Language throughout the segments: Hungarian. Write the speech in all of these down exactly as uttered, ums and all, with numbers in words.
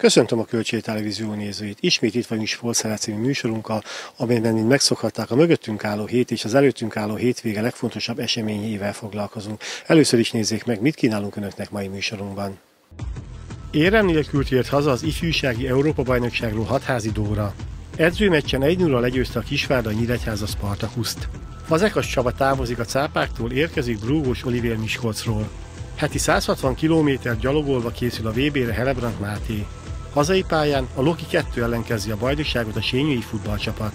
Köszöntöm a Kölcsei Televízió nézőit. Ismét itt vagyunk Sportszere című műsorunkkal, amelyben, mint megszokhatták, a mögöttünk álló hét és az előttünk álló hétvége legfontosabb eseményeivel foglalkozunk. Először is nézzék meg, mit kínálunk önöknek mai műsorunkban. Érem nélkül tért haza az ifjúsági Európa-bajnokságról Hatházi Dóra. Edzőmeccsen egy nulla legyőzte a Kisvárda Nyíregyháza Spartakuszt. Fazekas Csaba távozik a cápáktól, érkezik Brúgós Olivér Miskolcról. Heti száz hatvan kilométert gyalogolva készül a vé bére Helebrant Máté. Hazai pályán a Loki kettő ellen kezdi a bajnokságot a sényői futballcsapat.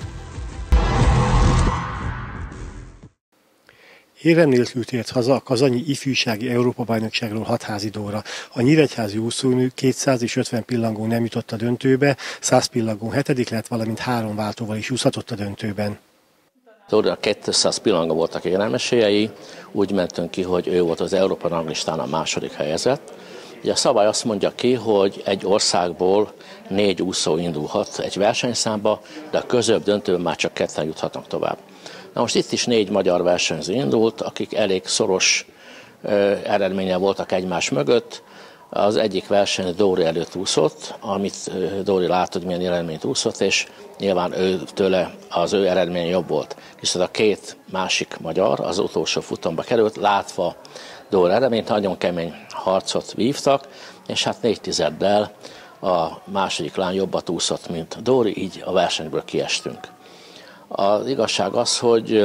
Érem nélkül tért haza a kazanyi ifjúsági Európa-bajnokságról Hatházi Dóra. A nyíregyházi úszónő kétszázötven pillangón nem jutott a döntőbe, száz pillangón hetedik lett, valamint három váltóval is úszhatott a döntőben. Dórinak kétszáz pillangón voltak éremesélyei, úgy mentünk ki, hogy ő volt az Európa ranglistán a második helyezett. Ugye a szabály azt mondja ki, hogy egy országból négy úszó indulhat egy versenyszámba, de a közöbb döntőben már csak ketten juthatnak tovább. Na most itt is négy magyar versenyző indult, akik elég szoros uh, eredménnyel voltak egymás mögött. Az egyik verseny Dóri előtt úszott, amit uh, Dóri látott, hogy milyen eredményt úszott, és nyilván ő, tőle az ő eredménye jobb volt. Viszont a két másik magyar az utolsó futamba került, látva Dóri eredményt, nagyon kemény harcot vívtak, és hát négy tizeddel a második lány jobbat úszott, mint Dóri, így a versenyből kiestünk. Az igazság az, hogy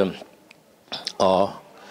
a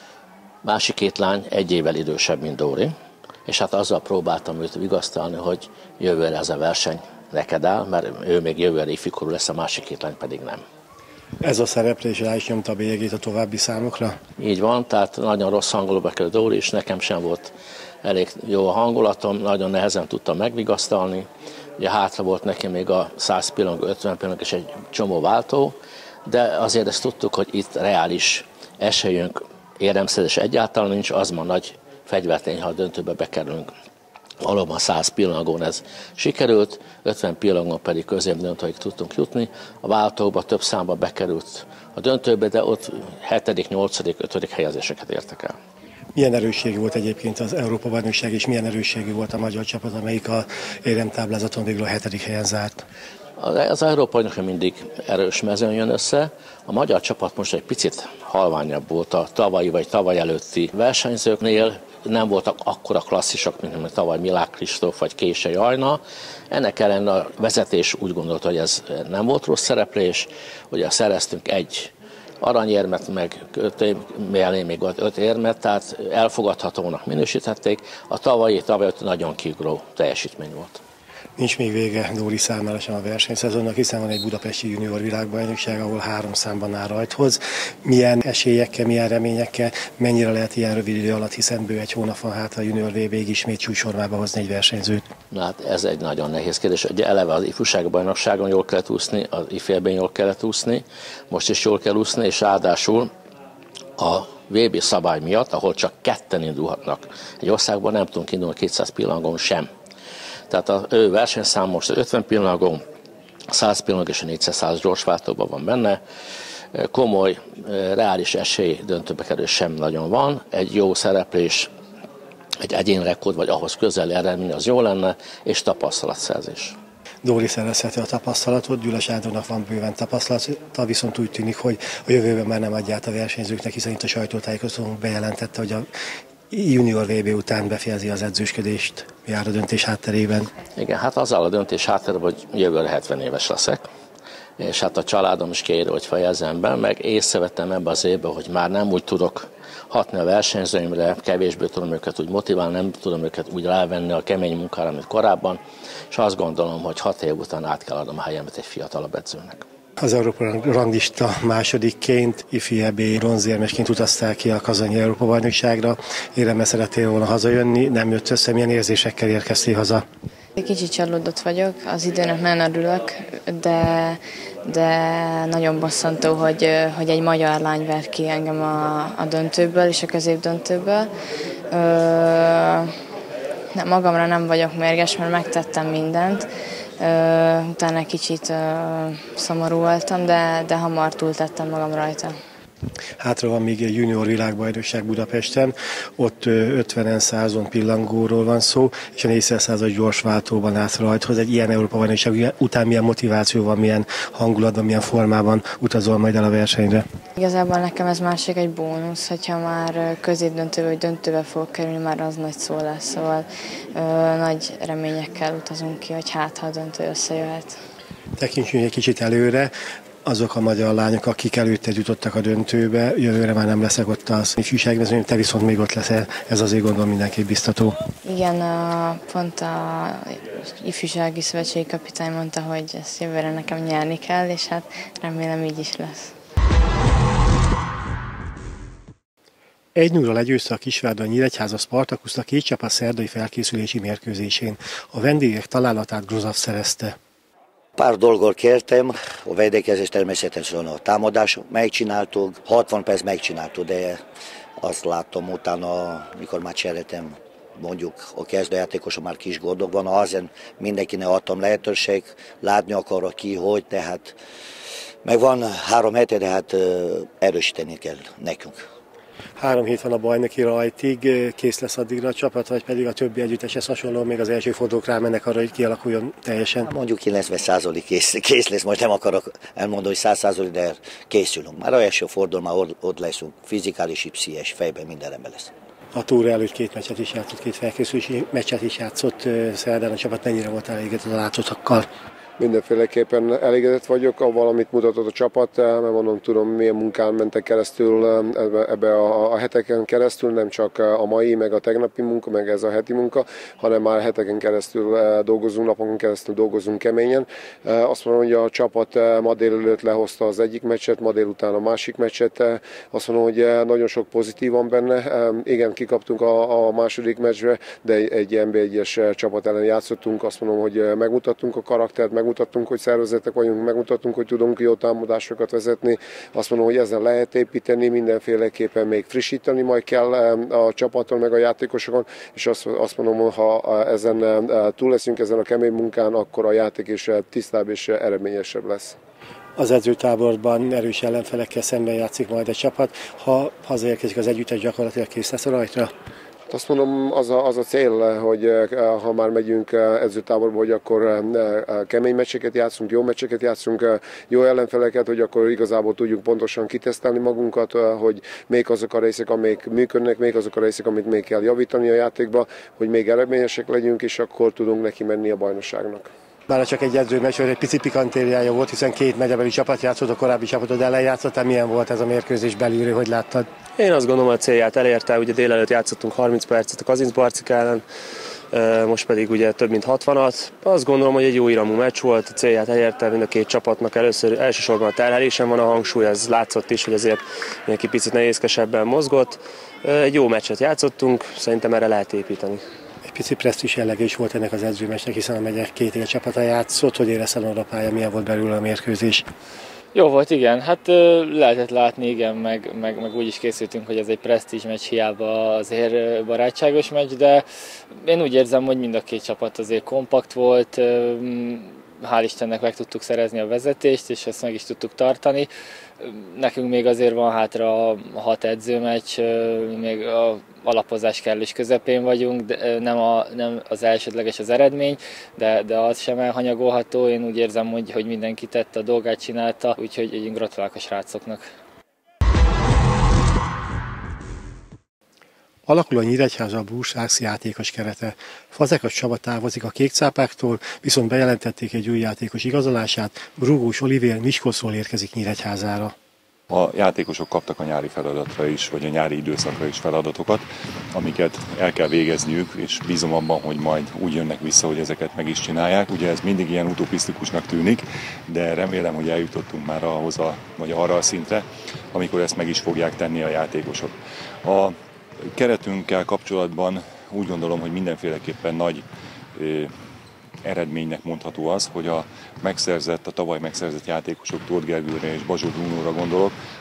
másik két lány egy évvel idősebb, mint Dóri, és hát azzal próbáltam őt vigasztalni, hogy jövőre ez a verseny neked áll, mert ő még jövőre ifjúkorú lesz, a másik két lány pedig nem. Ez a szereplés rá is nyomta a bélyegét a további számokra? Így van, tehát nagyon rossz hangulatba került Dóri, és nekem sem volt elég jó a hangulatom, nagyon nehezen tudtam megvigasztalni. Ugye hátra volt neki még a száz pillangó, ötven pillangó és egy csomó váltó, de azért ezt tudtuk, hogy itt reális esélyünk éremszerzés egyáltalán nincs, az ma nagy fegyvertény, ha a döntőbe bekerülünk. Valóban száz pillangón ez sikerült, ötven pillangón pedig középdöntőig tudtunk jutni. A váltókba több számba bekerült a döntőbe, de ott hetedik, nyolcadik, ötödik helyezéseket értek el. Milyen erősségű volt egyébként az Európa-bajnokság, és milyen erősségű volt a magyar csapat, amelyik a éremtáblázaton végül a hetedik helyen zárt? Az Európa-bajnokság mindig erős mezőn jön össze. A magyar csapat most egy picit halványabb volt a tavalyi vagy tavaly előtti versenyzőknél. Nem voltak akkora klasszisok, mint, mint tavaly Milák Kristóf vagy Kései Ajna. Ennek ellenére a vezetés úgy gondolta, hogy ez nem volt rossz szereplés. Ugye szereztünk egy aranyérmet, meg mellé még volt öt érmet, tehát elfogadhatónak minősítették. A tavalyi, tavaly nagyon kiugró teljesítmény volt. Nincs még vége Dóri számára sem a versenyszezonnak, hiszen van egy budapesti junior világbajnokság, ahol három számban áll rajthoz. Milyen esélyekkel, milyen reményekkel, mennyire lehet ilyen rövid idő alatt, hiszen bő egy hónap van hátra a junior vé béig ismét csúcsformába hozni egy versenyzőt? Na hát ez egy nagyon nehéz kérdés. Ugye eleve az ifjúsági bajnokságon jól kellett úszni, az ifjában jól kellett úszni, most is jól kell úszni, és ráadásul a vé bé szabály miatt, ahol csak ketten indulhatnak egy országban, nem tudunk indulni kétszáz pillangón sem. Tehát az ő versenyszám most ötven pillangó, száz pillangó és a négyszáz gyorsváltóban van benne. Komoly, reális esély döntőbe kerül sem nagyon van. Egy jó szereplés, egy egyénrekord, vagy ahhoz közel eredmény az jó lenne, és tapasztalatszerzés. Dóri szerezheti a tapasztalatot, Gyula Sándornak van bőven tapasztalata, viszont úgy tűnik, hogy a jövőben már nem adja át a versenyzőknek, hiszen itt a sajtótájékoztatón bejelentette, hogy a junior vé bé után befejezi az edzősködést, jár a döntés hátterében. Igen, hát azzal a döntés hátterében, hogy jövőre hetven éves leszek, és hát a családom is kér, hogy fejezzem be, meg észrevettem ebbe az évben, hogy már nem úgy tudok hatni a versenyzőimre, kevésbé tudom őket úgy motiválni, nem tudom őket úgy rávenni a kemény munkára, mint korábban, és azt gondolom, hogy hat év után át kell adnom a helyemet egy fiatalabb edzőnek. Az Európa ranglista másodikként, ifjú é bé bronzérmesként utaztál ki a kazanyi Európa-bajnokságra. Éremmel szerettél volna hazajönni, nem jött össze, milyen érzésekkel érkeztél haza? Kicsit csalódott vagyok, az időnek nagyon örülök, de, de nagyon bosszantó, hogy, hogy egy magyar lány ver ki engem a, a döntőből és a középdöntőből. Ö, nem, magamra nem vagyok mérges, mert megtettem mindent. Utána kicsit szomorú voltam, de, de hamar túltettem magam rajta. Hátra van még egy junior világbajnokság Budapesten, ott ötvenen százon pillangóról van szó, és a négyszáz gyors váltóban állt rajthoz. Egy ilyen Európa-bajnokság után milyen motivációval, milyen hangulatban, milyen formában utazol majd el a versenyre? Igazából nekem ez másik egy bónusz, hogyha már középdöntőbe vagy döntőbe fog kerülni, már az nagy szó lesz, szóval ö, nagy reményekkel utazunk ki, hogy hát ha a döntő összejöhet. Tekintsünk egy kicsit előre. Azok a magyar lányok, akik előtted jutottak a döntőbe, jövőre már nem leszek ott az ifjúságmezőn, te viszont még ott leszel, ez azért gondolom mindenképp biztató. Igen, a, pont a ifjúsági szövetségi kapitány mondta, hogy ezt jövőre nekem nyerni kell, és hát remélem így is lesz. egy nulla legyőzte a Kisvárda Nyíregyháza Spartakuszt a két csapat szerdai felkészülési mérkőzésén. A vendégek találatát Grozav szerezte. Pár dolgot kértem, a védekezés természetesen a támadás megcsináltuk, hatvan perc megcsináltuk, de azt láttam utána, mikor már cseréltem, mondjuk a kezdőjátékosa már kis gondok van, azért mindenkinek adtam lehetőség, látni akarok ki, hogy, tehát meg van három hete, de hát erősíteni kell nekünk. Három hét van a bajnoki rajtig, kész lesz addigra a csapat, vagy pedig a többi együtteshez hasonló, még az első fordulók rámennek arra, hogy kialakuljon teljesen? Mondjuk kilencven százalék kész, kész lesz, most nem akarok elmondani, hogy száz százalék, de készülünk. Már az első forduló, már ott, ott leszünk, fizikális, pszichés, fejben minden rendben lesz. A túra előtt két meccset is játszott, két felkészülési meccset is játszott szerdán, a csapat mennyire volt elégedett a látszottakkal? Mindenféleképpen elégedett vagyok, avval, amit mutatott a csapat, mert mondom, tudom, milyen munkán mentek keresztül ebbe a heteken keresztül, nem csak a mai, meg a tegnapi munka, meg ez a heti munka, hanem már heteken keresztül dolgozunk, napokon keresztül dolgozunk keményen. Azt mondom, hogy a csapat ma délelőtt lehozta az egyik meccset, ma délután a másik meccset. Azt mondom, hogy nagyon sok pozitívan benne. Igen, kikaptunk a, a második meccsbe, de egy en bé egyes csapat ellen játszottunk. Azt mondom, hogy megmutattunk a karaktert, megmutattunk, hogy szervezetek vagyunk, megmutattunk, hogy tudunk jó támadásokat vezetni. Azt mondom, hogy ezen lehet építeni, mindenféleképpen még frissíteni majd kell a csapaton, meg a játékosokon, és azt, azt mondom, hogy ha ezen túl leszünk ezen a kemény munkán, akkor a játék is tisztább és eredményesebb lesz. Az edzőtáborban erős ellenfelekkel szemben játszik majd a csapat. Ha hazaérkezik az együttes, gyakorlatilag kész lesz a rajtra? Azt mondom, az a, az a cél, hogy ha már megyünk edzőtáborba, hogy akkor kemény meccseket játszunk, jó meccseket játszunk, jó ellenfeleket, hogy akkor igazából tudjuk pontosan kitesztelni magunkat, hogy még azok a részek, amik működnek, még azok a részek, amit még kell javítani a játékba, hogy még eredményesek legyünk, és akkor tudunk neki menni a bajnokságnak. Bár csak egy edzőmeccs, egy pici pikantériája volt, hiszen két megyebeli csapat játszott, a korábbi csapatod ellen játszottál. Milyen volt ez a mérkőzés belülről, hogy láttad? Én azt gondolom, hogy a célját elérte, ugye délelőtt játszottunk harminc percet a Kazincbarcik ellen, most pedig ugye több mint hatvanat. Azt gondolom, hogy egy jó iramú meccs volt, a célját elérte mind a két csapatnak. Először elsősorban a terhelésen van a hangsúly, ez látszott is, hogy azért mindenki picit nehézkesebben mozgott. Egy jó meccset játszottunk, szerintem erre lehet építeni. Egy pici presztízs jellege is volt ennek az edzőmeccsnek, hiszen a megyek két év csapata játszott. Hogy érezted a pálya, milyen volt belül a mérkőzés? Jó volt, igen. Hát lehetett látni, igen, meg, meg, meg úgy is készültünk, hogy ez egy presztízs meccs, hiába azért barátságos meccs, de én úgy érzem, hogy mind a két csapat azért kompakt volt, hál' Istennek meg tudtuk szerezni a vezetést, és ezt meg is tudtuk tartani. Nekünk még azért van hátra hat edzőmeccs, még a alapozás kellős közepén vagyunk, de nem, a, nem az elsődleges az eredmény, de, de az sem elhanyagolható. Én úgy érzem, hogy, hogy mindenki tette a dolgát, csinálta, úgyhogy én gratulálok a srácoknak. Alakul a Nyíregyháza a Búrsáx játékos kerete. Fazekas Csaba távozik a kékcápáktól, viszont bejelentették egy új játékos igazolását. Brúgós Olivér Miskolcról érkezik Nyíregyházára. A játékosok kaptak a nyári feladatra is, vagy a nyári időszakra is feladatokat, amiket el kell végezniük, és bízom abban, hogy majd úgy jönnek vissza, hogy ezeket meg is csinálják. Ugye ez mindig ilyen utopisztikusnak tűnik, de remélem, hogy eljutottunk már ahhoz a, vagy arra a szintre, amikor ezt meg is fogják tenni a játékosok. A keretünkkel kapcsolatban úgy gondolom, hogy mindenféleképpen nagy ö, eredménynek mondható az, hogy a megszerzett, a tavaly megszerzett játékosok, Tóth Gergőre és Bazsó Brunóra gondolok,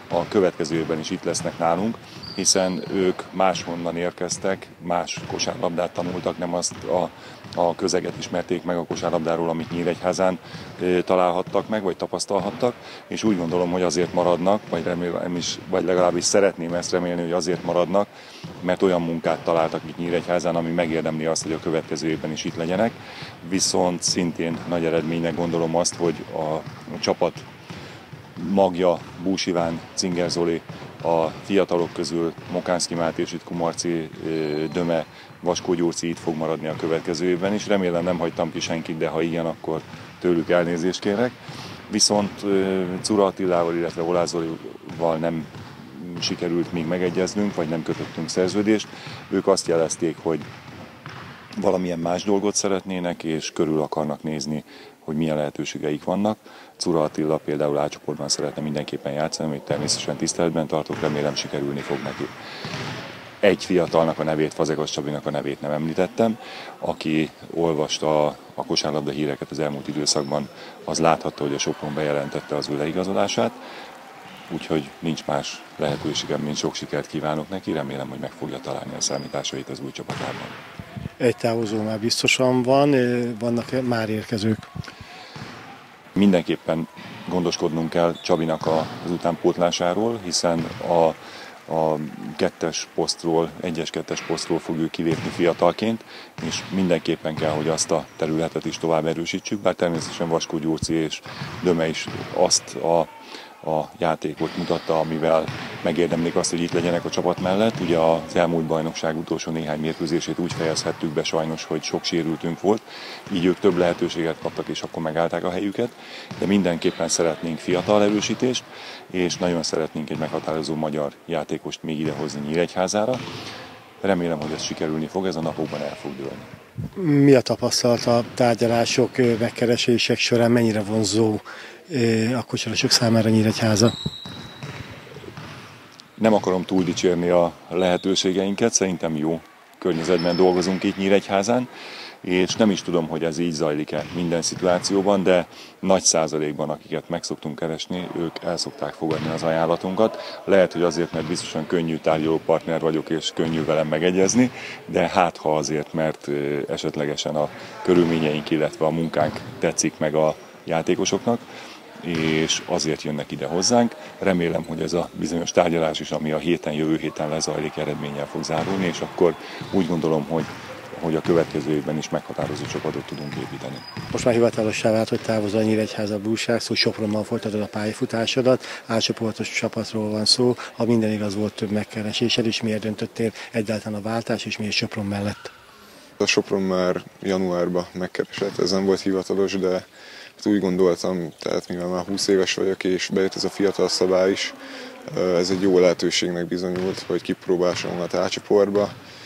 a következő évben is itt lesznek nálunk, hiszen ők máshonnan érkeztek, más kosárlabdát tanultak, nem azt a, a közeget ismerték meg a kosárlabdáról, amit Nyíregyházán e, találhattak meg, vagy tapasztalhattak, és úgy gondolom, hogy azért maradnak, vagy, remélem is, vagy legalábbis szeretném ezt remélni, hogy azért maradnak, mert olyan munkát találtak itt Nyíregyházán, ami megérdemli azt, hogy a következő évben is itt legyenek. Viszont szintén nagy eredménynek gondolom azt, hogy a, a csapat magja, Bús Iván, Cinger Zoli, a fiatalok közül Mokánszky Máté és itt Kumarci Döme, Vaskó Gyurci itt fog maradni a következő évben is. Remélem nem hagytam ki senkit, de ha igen, akkor tőlük elnézést kérek. Viszont Czura Attilával, illetve Oláh Zolival nem sikerült még megegyeznünk, vagy nem kötöttünk szerződést. Ők azt jelezték, hogy valamilyen más dolgot szeretnének, és körül akarnak nézni, hogy milyen lehetőségeik vannak. Czura Attila például A csoportban szeretne mindenképpen játszani, amit természetesen tiszteletben tartok, remélem sikerülni fog neki. Egy fiatalnak a nevét, Fazekas Csabinak a nevét nem említettem, aki olvasta a kosárlabda híreket az elmúlt időszakban, az láthatta, hogy a Sopron bejelentette az ő leigazolását, úgyhogy nincs más lehetőségem, mint sok sikert kívánok neki, remélem, hogy meg fogja találni a számításait az új csapatában. Egy távozó már biztosan van, vannak már érkezők? Mindenképpen gondoskodnunk kell Csabinak az utánpótlásáról, hiszen a, a kettes posztról, egyes-kettes posztról fog ő kilépni fiatalként, és mindenképpen kell, hogy azt a területet is tovább erősítsük, bár természetesen Vaskó Gyurci és Döme is azt a a játékot mutatta, amivel megérdemlik azt, hogy itt legyenek a csapat mellett. Ugye az elmúlt bajnokság utolsó néhány mérkőzését úgy fejezhettük be sajnos, hogy sok sérültünk volt, így ők több lehetőséget kaptak, és akkor megállták a helyüket, de mindenképpen szeretnénk fiatal erősítést, és nagyon szeretnénk egy meghatározó magyar játékost még idehozni Nyíregyházára. Remélem, hogy ez sikerülni fog, ez a napokban el fog dőlni. Mi a tapasztalat a tárgyalások, megkeresések során, mennyire vonzó a kosarasok számára Nyíregyháza? Nem akarom túl dicsérni a lehetőségeinket, szerintem jó környezetben dolgozunk itt Nyíregyházán, és nem is tudom, hogy ez így zajlik-e minden szituációban, de nagy százalékban, akiket meg szoktunk keresni, ők el szokták fogadni az ajánlatunkat. Lehet, hogy azért, mert biztosan könnyű tárgyalópartner vagyok, és könnyű velem megegyezni, de hát ha azért, mert esetlegesen a körülményeink, illetve a munkánk tetszik meg a játékosoknak, és azért jönnek ide hozzánk. Remélem, hogy ez a bizonyos tárgyalás is, ami a héten, jövő héten lezajlik, eredménnyel fog zárulni, és akkor úgy gondolom, hogy, hogy a következő évben is meghatározó csapatot tudunk építeni. Most már hivatalossá vált, hogy távozol a Nyíregyháza Búság, szó Sopronban folytatod a pályafutásodat, átcsoportos csapatról van szó, ha minden igaz, volt több megkeresésed, és miért döntöttél egyáltalán a váltás, és miért Sopron mellett? A Sopron már januárban megkeresett, ez nem volt hivatalos, de úgy gondoltam, tehát mivel már húsz éves vagyok, és bejött ez a fiatal szabály is, ez egy jó lehetőségnek bizonyult, hogy kipróbálsam a A-csoportba.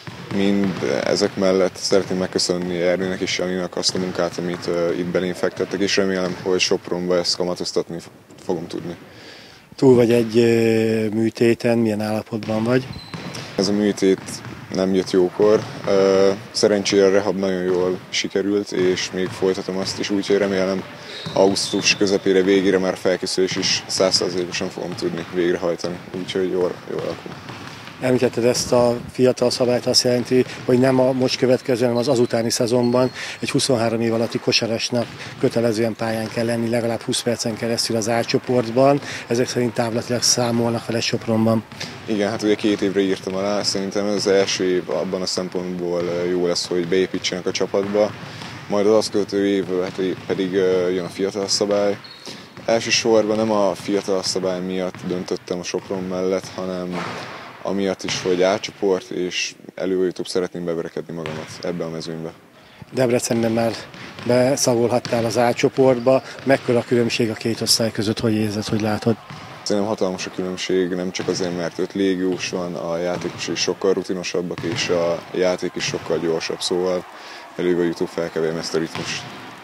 Mind ezek mellett szeretném megköszönni Ernőnek és Janinak azt a munkát, amit itt belém fektettek, és remélem, hogy Sopronba ezt kamatoztatni fogom tudni. Túl vagy egy műtéten, milyen állapotban vagy? Ez a műtét nem jött jókor. Szerencsére a rehab nagyon jól sikerült, és még folytatom azt is, úgyhogy remélem augusztus közepére, végére már felkészülés is száz százalékosan fogom tudni végrehajtani, úgyhogy jól, jól alakul. Említetted ezt a fiatal szabályt, azt jelenti, hogy nem a most következő, hanem az azutáni szezonban egy huszonhárom év alatti kosarasnak kötelezően pályán kell lenni, legalább húsz percen keresztül az A-csoportban. Ezek szerint távlatilag számolnak vele Sopronban. Igen, hát ugye két évre írtam alá, szerintem ez az első év abban a szempontból jó lesz, hogy beépítsenek a csapatba, majd az azt követő év pedig jön a fiatal szabály. Elsősorban nem a fiatal szabály miatt döntöttem a Sopron mellett, hanem amiatt is, hogy A-csoport, és előbb-utóbb szeretném beverekedni magamat ebbe a mezőnybe. Debrecenben már beszagolhattál az A-csoportba. Mekkora a különbség a két osztály között, hogy érzed, hogy látod? Szerintem hatalmas a különbség, nem csak azért, mert öt légiós van, a játékos is sokkal rutinosabbak, és a játék is sokkal gyorsabb, szóval előbb-utóbb fel kell vérni ezt a ritmust.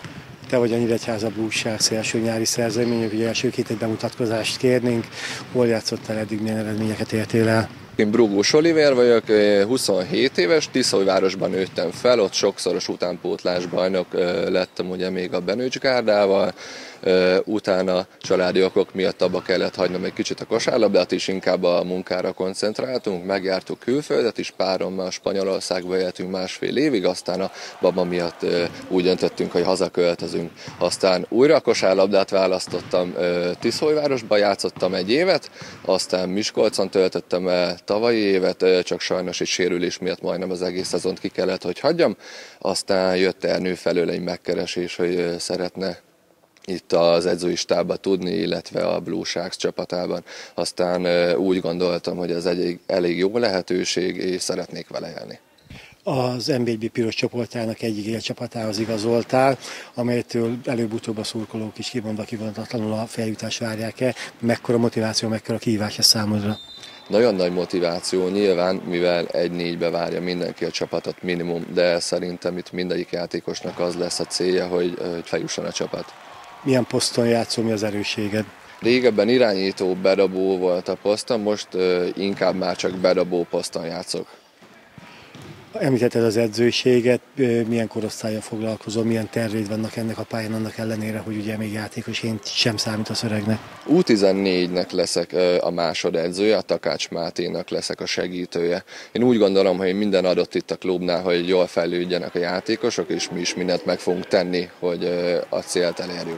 Te vagy a Nyíregyháza Búság első nyári szerződmények, ugye első két egy bemutatkozást kérnénk. Hol játszottál eddig, milyen eredményeket értél el? Én Brugós Olivér vagyok, huszonhét éves, Tiszaújvárosban nőttem fel, ott sokszoros utánpótlás bajnok lettem ugye még a Benőcs gárdával, utána családi okok miatt abba kellett hagynom egy kicsit a kosárlabdát, és inkább a munkára koncentráltunk, megjártuk külföldet is, párommal Spanyolországba éltünk másfél évig, aztán a baba miatt úgy döntöttünk, hogy hazaköltözünk. Aztán újra a kosárlabdát választottam, Tiszaújvárosba játszottam egy évet, aztán Miskolcon töltöttem el tavalyi évet, csak sajnos egy sérülés miatt majdnem az egész szezont ki kellett, hogy hagyjam. Aztán jött Ernő felől egy megkeresés, hogy szeretne itt az edzői stábban tudni, illetve a Blue Sharks csapatában. Aztán úgy gondoltam, hogy ez egy elég jó lehetőség, és szeretnék vele élni. Az en bé egy piros csoportjának egyik élcsapatához igazoltál, amelytől előbb-utóbb a szurkolók is kimondva kivonatlanul a feljutást várják-e. Mekkora motiváció, mekkora kihívás ez számodra? Nagyon nagy motiváció, nyilván, mivel egy négybe várja mindenki a csapatot minimum, de szerintem itt mindegyik játékosnak az lesz a célja, hogy, hogy feljusson a csapat. Milyen poszton játszol, mi az erősséged? Régebben irányító, bedobó volt a poszton, most uh, inkább már csak bedobó poszton játszok. Említetted az edzőséget, milyen korosztállyal foglalkozol, milyen terveid vannak ennek a pályán, annak ellenére, hogy ugye még játékosként sem számít a öregnek? U tizennégynek leszek a másodedzője, a Takács Máténak leszek a segítője. Én úgy gondolom, hogy minden adott itt a klubnál, hogy jól fejlődjenek a játékosok, és mi is mindent meg fogunk tenni, hogy a célt elérjük.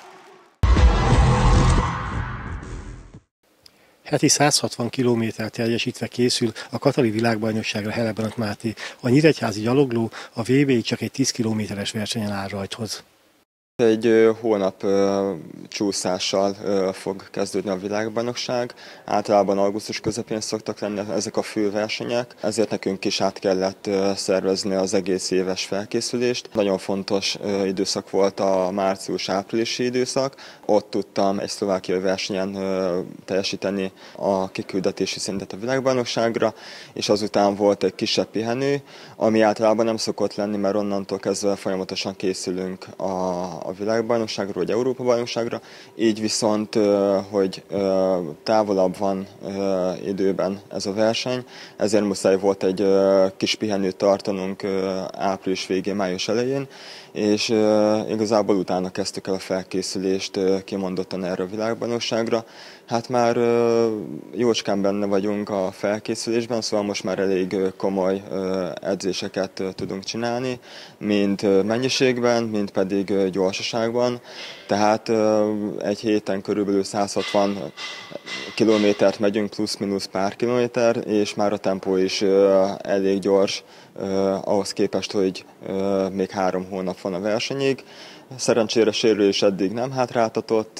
Heti száz hatvan kilométert teljesítve készül a Katari világbajnokságra Hellebrant Máté. A nyíregyházi gyalogló a vé bé-ig csak egy tíz kilométeres versenyen áll rajthoz. Egy hónap csúszással fog kezdődni a világbajnokság. Általában augusztus közepén szoktak lenni ezek a fő versenyek, ezért nekünk is át kellett szervezni az egész éves felkészülést. Nagyon fontos időszak volt a március-áprilisi időszak. Ott tudtam egy szlovákiai versenyen teljesíteni a kiküldetési szintet a világbajnokságra, és azután volt egy kisebb pihenő, ami általában nem szokott lenni, mert onnantól kezdve folyamatosan készülünk a a világbajnokságra, vagy Európa-bajnokságra, így viszont, hogy távolabb van időben ez a verseny, ezért muszáj volt egy kis pihenőt tartanunk április végén, május elején, és igazából utána kezdtük el a felkészülést kimondottan erre a világbajnokságra. Hát már jócskán benne vagyunk a felkészülésben, szóval most már elég komoly edzéseket tudunk csinálni, mind mennyiségben, mind pedig gyorsaságban. Tehát egy héten körülbelül száz hatvan kilométert megyünk, plusz-minusz pár kilométer, és már a tempó is elég gyors, ahhoz képest, hogy még három hónap van a versenyig. Szerencsére sérülés eddig nem hátráltatott,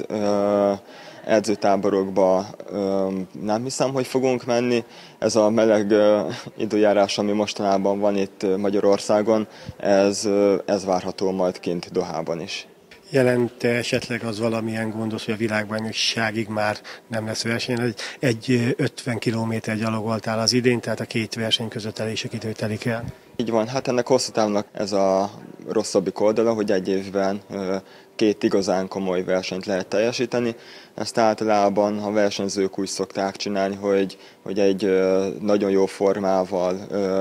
edzőtáborokba nem hiszem, hogy fogunk menni. Ez a meleg időjárás, ami mostanában van itt Magyarországon, ez, ez várható majd kint Dohában is. Jelent esetleg az valamilyen gondot, hogy a világbajnokságig már nem lesz verseny? Egy, egy ötven kilométer gyalogoltál az idén, tehát a két verseny között elég sok idő telik el. Így van, hát ennek hosszú távnak ez a rosszabbik oldala, hogy egy évben két igazán komoly versenyt lehet teljesíteni. Ezt általában a versenyzők úgy szokták csinálni, hogy, hogy egy nagyon jó formával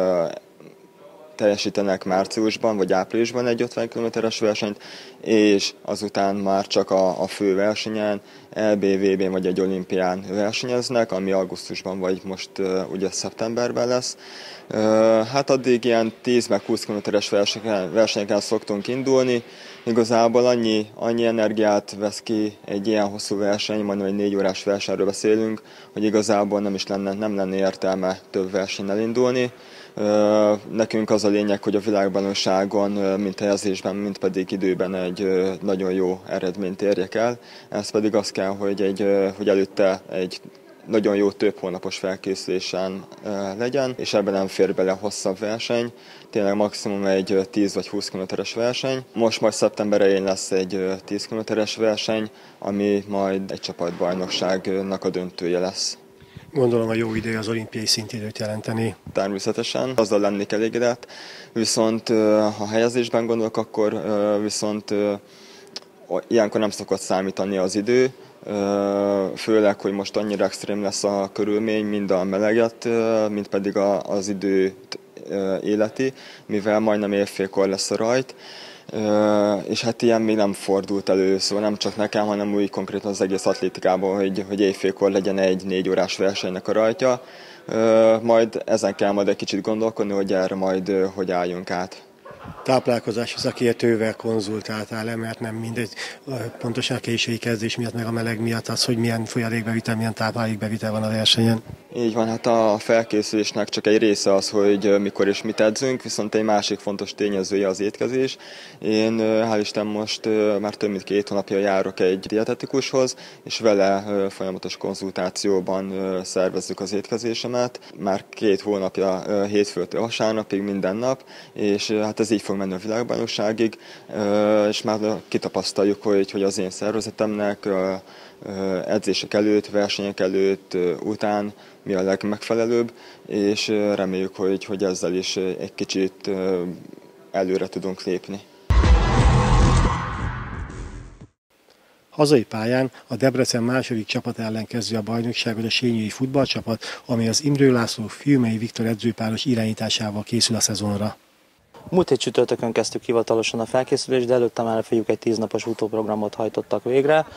teljesítenek márciusban vagy áprilisban egy ötven kilométeres versenyt, és azután már csak a, a fő versenyen, é bé, vé bén vagy egy olimpián versenyeznek, ami augusztusban vagy most uh, ugye szeptemberben lesz. Uh, hát addig ilyen tíz meg húsz kilométeres versenyeken, versenyeken szoktunk indulni. Igazából annyi, annyi energiát vesz ki egy ilyen hosszú verseny, majdnem egy négy órás versenyről beszélünk, hogy igazából nem is lenne, nem lenne értelme több versenyen indulni. Nekünk az a lényeg, hogy a világbajnokságon mind helyezésben, mind pedig időben egy nagyon jó eredményt érjek el. Ez pedig az kell, hogy, egy, hogy előtte egy nagyon jó több hónapos felkészülésen legyen, és ebben nem fér bele hosszabb verseny. Tényleg maximum egy tíz vagy húsz kilométeres verseny. Most majd szeptember elején lesz egy tíz kilométeres verseny, ami majd egy csapatbajnokságnak a döntője lesz. Gondolom a jó idő az olimpiai szintidőt jelenteni. Természetesen, azzal lennék elégedett, viszont ha helyezésben gondolok, akkor viszont ilyenkor nem szokott számítani az idő. főleg, hogy most annyira extrém lesz a körülmény, mind a meleget, mint pedig az időt életi, mivel majdnem évfélkor lesz a rajt. Uh, és hát ilyen még nem fordult elő, szóval nem csak nekem, hanem úgy konkrétan az egész atlétikában, hogy, hogy évfélkor legyen egy négy órás versenynek a rajtja. Uh, majd ezen kell majd egy kicsit gondolkodni, hogy erre majd uh, hogy álljunk át. Táplálkozási szakértővel konzultáltál-e, mert nem mindegy, pontosan a késői kezdés miatt, meg a meleg miatt az, hogy milyen folyadékbevitel, milyen táplálékbevitel van a versenyen? Így van, hát a felkészülésnek csak egy része az, hogy mikor és mit edzünk, viszont egy másik fontos tényezője az étkezés. Én hál' Isten most már több mint két hónapja járok egy dietetikushoz, és vele folyamatos konzultációban szervezzük az étkezésemet. Már két hónapja hétfőtől vasárnapig minden nap, és hát ez így fog menni a világbajnokságig, és már kitapasztaljuk, hogy, hogy az én szervezetemnek edzések előtt, versenyek előtt, után mi a legmegfelelőbb, és reméljük, hogy, hogy ezzel is egy kicsit előre tudunk lépni. Hazai pályán a Debrecen második csapat ellen kezdő a bajnokságot a sényői futballcsapat, ami az Imrő László Fiumei Viktor edzőpáros irányításával készül a szezonra. Múlt hét csütörtökön kezdtük hivatalosan a felkészülést, de előtte már a fiúk egy tíznapos utóprogramot hajtottak végre.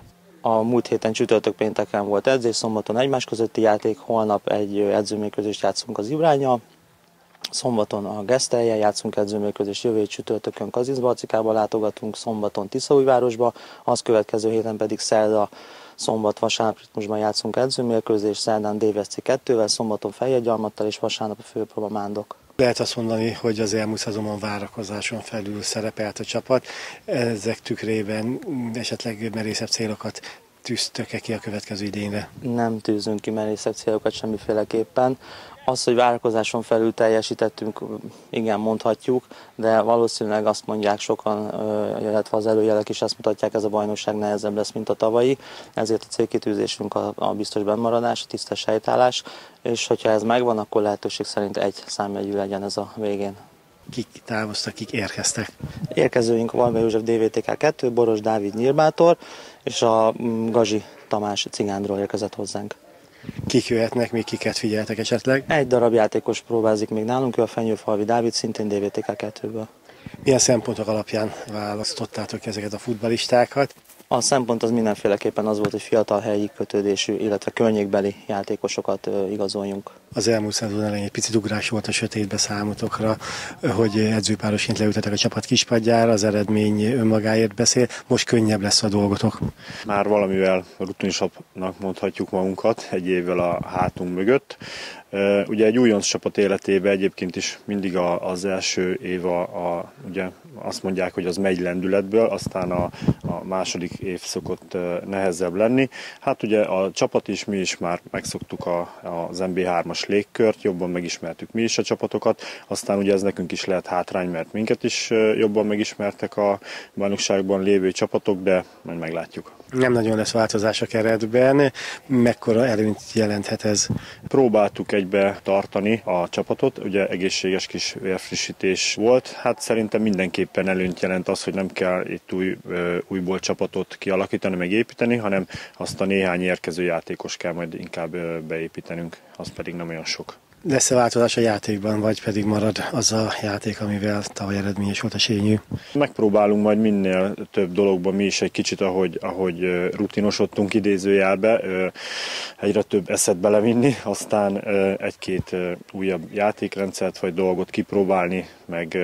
A múlt héten csütörtök pénteken volt edzés, szombaton egymás közötti játék, holnap egy edzőmérkőzést játszunk az Ibránnyal, szombaton a Gesztellyel játszunk edzőmérkőzést, jövő hét csütörtökön Kazincbarcikába látogatunk, szombaton Tiszaújvárosba, az következő héten pedig szerda, szombat, vasárnap ritmusban játszunk edzőmérkőzést, szerdán Déveszci kettővel, szombaton Fejegyalmattal és vasárnap a főpróba Mándok. Lehet azt mondani, hogy az elmúlt szezonban várakozáson felül szerepelt a csapat. Ezek tükrében esetleg merészebb célokat tűztök-e ki a következő idényre? Nem tűzünk ki merészebb célokat semmiféleképpen. Az, hogy várakozáson felül teljesítettünk, igen, mondhatjuk, de valószínűleg azt mondják sokan, illetve az előjelek is azt mutatják, ez a bajnokság nehezebb lesz, mint a tavalyi. Ezért a célkitűzésünk a, a biztos bennmaradás, a tisztes helytállás, és hogyha ez megvan, akkor lehetőség szerint egy számjegyű legyen ez a végén. Kik távoztak, kik érkeztek? Érkezőink Valga József dé vé té ká kettő, Boros Dávid Nyírbátor, és a Gazsi Tamás Cigándról érkezett hozzánk. Kik jöhetnek, még kiket figyeltek esetleg? Egy darab játékos próbázik még nálunk, ő a Fenyőfalvi Dávid, szintén dé vé té ká kettőből. Milyen szempontok alapján választottátok ezeket a futballistákat? A szempont az mindenféleképpen az volt, hogy fiatal helyi kötődésű, illetve környékbeli játékosokat igazoljunk. Az elmúlt szezon elején egy picit ugrás volt a sötétbe számotokra, hogy edzőpárosként leültetek a csapat kispadjára, az eredmény önmagáért beszél, most könnyebb lesz a dolgotok. Már valamivel rutinisabbnak mondhatjuk magunkat egy évvel a hátunk mögött. Ugye egy újonc csapat életében egyébként is mindig az első év a, a, ugye azt mondják, hogy az megy lendületből, aztán a, a második év szokott nehezebb lenni. Hát ugye a csapat is, mi is már megszoktuk a, az en bé hármas légkört, jobban megismertük mi is a csapatokat, aztán ugye ez nekünk is lehet hátrány, mert minket is jobban megismertek a bajnokságban lévő csapatok, de majd meglátjuk. Nem nagyon lesz változás a keretben. Mekkora előnyt jelenthet ez? Próbáltuk egybe tartani a csapatot, ugye egészséges kis vérfrissítés volt. Hát szerintem mindenképpen előnyt jelent az, hogy nem kell itt új, újból csapatot kialakítani, meg építeni, hanem azt a néhány érkező játékos kell majd inkább beépítenünk, az pedig nem olyan sok. Lesz-e változás a játékban, vagy pedig marad az a játék, amivel tavaly eredményes volt a sényű? Megpróbálunk majd minél több dologban mi is egy kicsit, ahogy, ahogy rutinosodtunk idézőjelbe, egyre több eszet belevinni, aztán egy-két újabb játékrendszert vagy dolgot kipróbálni, meg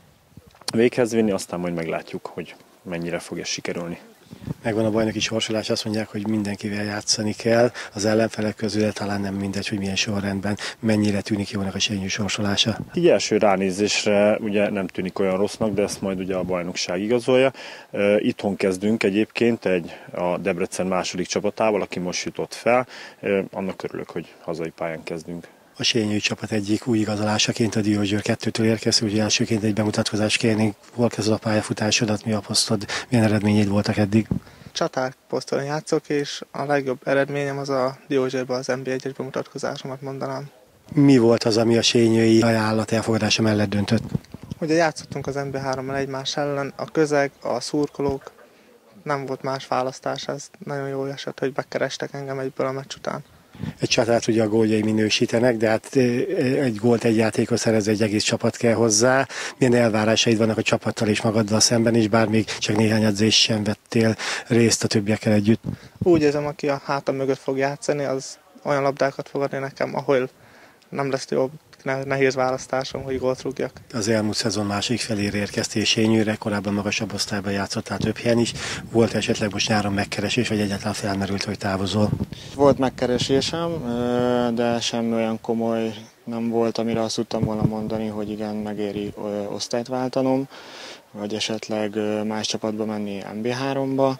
véghez vinni, aztán majd meglátjuk, hogy mennyire fog ez sikerülni. Megvan a bajnoki sorsolás, azt mondják, hogy mindenkivel játszani kell, az ellenfelek közül talán nem mindegy, hogy milyen sorrendben, mennyire tűnik jónak a sényű sorsolása. Így első ránézésre ugye nem tűnik olyan rossznak, de ezt majd ugye a bajnokság igazolja. Itthon kezdünk egyébként egy a Debrecen második csapatával, aki most jutott fel, annak örülök, hogy hazai pályán kezdünk. A sényű csapat egyik új igazolásaként a Diósgyőr kettőtől érkező, úgyhogy elsőként egy bemutatkozást kérnénk. Hol kezded a pályafutásodat, mi a posztod, milyen eredményeid voltak eddig? Csatárposzton játszok, és a legjobb eredményem az a Diósgyőrben az en bé egyes bemutatkozásomat mondanám. Mi volt az, ami a sényői ajánlat elfogadása mellett döntött? Ugye játszottunk az en bé hárommal egymás ellen, a közeg, a szurkolók nem volt más választás, ez nagyon jó esett, hogy bekerestek engem egyből a meccs után. Egy csatát ugye a góljai minősítenek, de hát egy gólt egy játékos szerez, egy egész csapat kell hozzá. Milyen elvárásaid vannak a csapattal és magaddal szemben is, bár még csak néhány edzés sem vettél részt a többiekkel együtt? Úgy érzem, aki a hátam mögött fog játszani, az olyan labdákat fog adni nekem, ahol nem lesz jobb, nehéz választásom, hogy gólt rúgjak. Az elmúlt szezon másik felére érkeztél Sényőre, korábban magasabb osztályban játszottál több helyen is. Volt esetleg most nyáron megkeresés, vagy egyáltalán felmerült, hogy távozol? Volt megkeresésem, de semmi olyan komoly nem volt, amire azt tudtam volna mondani, hogy igen, megéri osztályt váltanom, vagy esetleg más csapatba menni em bé háromba.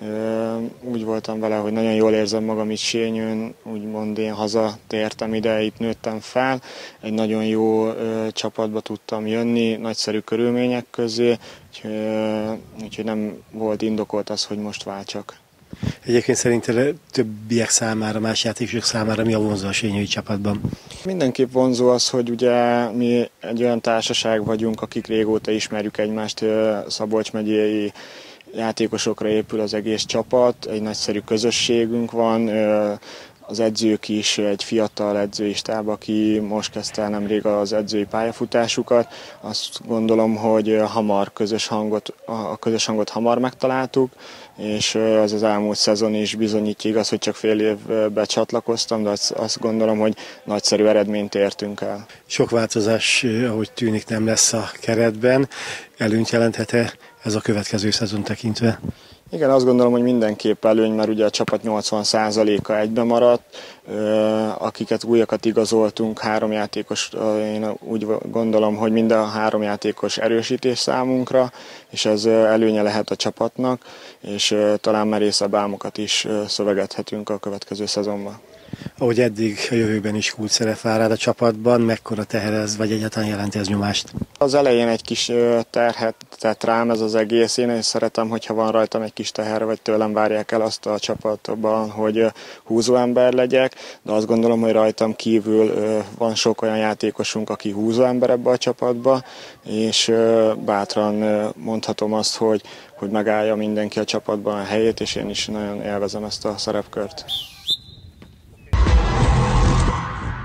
Úgy voltam vele, hogy nagyon jól érzem magam itt Sényőn, úgymond én hazatértem ide, itt nőttem fel, egy nagyon jó csapatba tudtam jönni, nagyszerű körülmények közé, úgyhogy nem volt indokolt az, hogy most váltsak. Egyébként szerinted többiek számára, más játékosok számára mi a vonzó a sényői csapatban? Mindenképp vonzó az, hogy ugye mi egy olyan társaság vagyunk, akik régóta ismerjük egymást, Szabolcs megyei játékosokra épül az egész csapat, egy nagyszerű közösségünk van, az edzők is, egy fiatal edzői stáb, aki most kezdte el nemrég az edzői pályafutásukat. Azt gondolom, hogy hamar közös hangot, a közös hangot hamar megtaláltuk, és az az elmúlt szezon is bizonyítja, igaz, hogy csak fél évbe csatlakoztam, de azt, azt gondolom, hogy nagyszerű eredményt értünk el. Sok változás, ahogy tűnik, nem lesz a keretben. Előnyt jelenthet-e ez a következő szezon tekintve? Igen, azt gondolom, hogy mindenképp előny, mert ugye a csapat nyolcvan százaléka egybe maradt, akiket újakat igazoltunk, három játékos, én úgy gondolom, hogy minden a három játékos erősítés számunkra, és ez előnye lehet a csapatnak, és talán merészebb álmokat is szövegethetünk a következő szezonban. Ahogy eddig a jövőben is kulcs szerep vár rád a csapatban, mekkora teher ez, vagy egyáltalán jelenti ez nyomást? Az elején egy kis terhet tett rám ez az egész. Én is szeretem, hogyha van rajtam egy kis teher, vagy tőlem várják el azt a csapatban, hogy húzóember legyek, de azt gondolom, hogy rajtam kívül van sok olyan játékosunk, aki húzóember ebbe a csapatba, és bátran mondhatom azt, hogy, hogy megállja mindenki a csapatban a helyét, és én is nagyon élvezem ezt a szerepkört.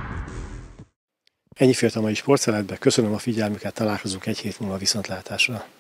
Ennyi fért a mai sportszeletbe, köszönöm a figyelmüket, találkozunk egy hét múlva viszontlátásra.